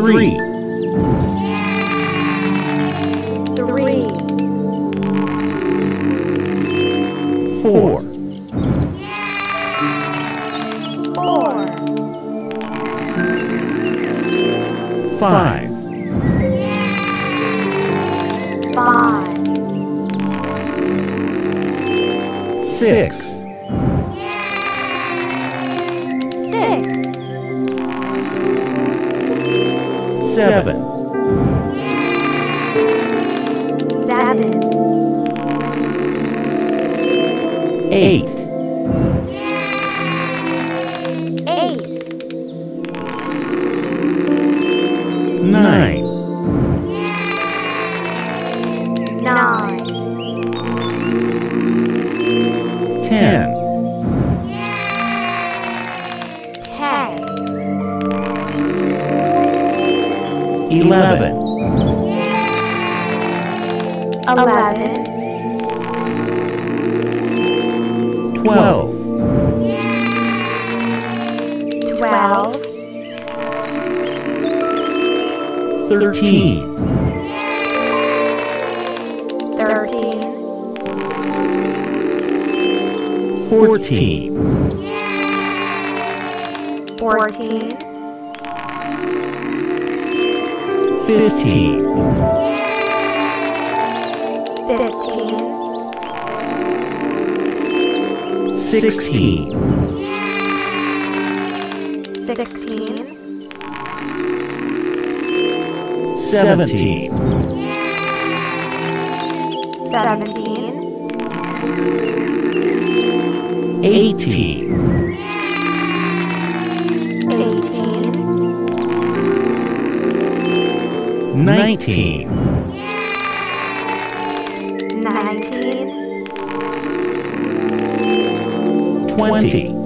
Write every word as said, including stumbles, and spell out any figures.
Three. Three. Four. Four. Five. Five. Six. Six. Seven. Seven. Eight. Eight. Nine. Nine. Ten. Ten. Eleven. Eleven. Twelve. Twelve. Thirteen. Thirteen. Fourteen. Fourteen. Fifteen. Fifteen. Sixteen. Sixteen. Seventeen. Seventeen. Eighteen. Eighteen. Nineteen. Nineteen. Twenty.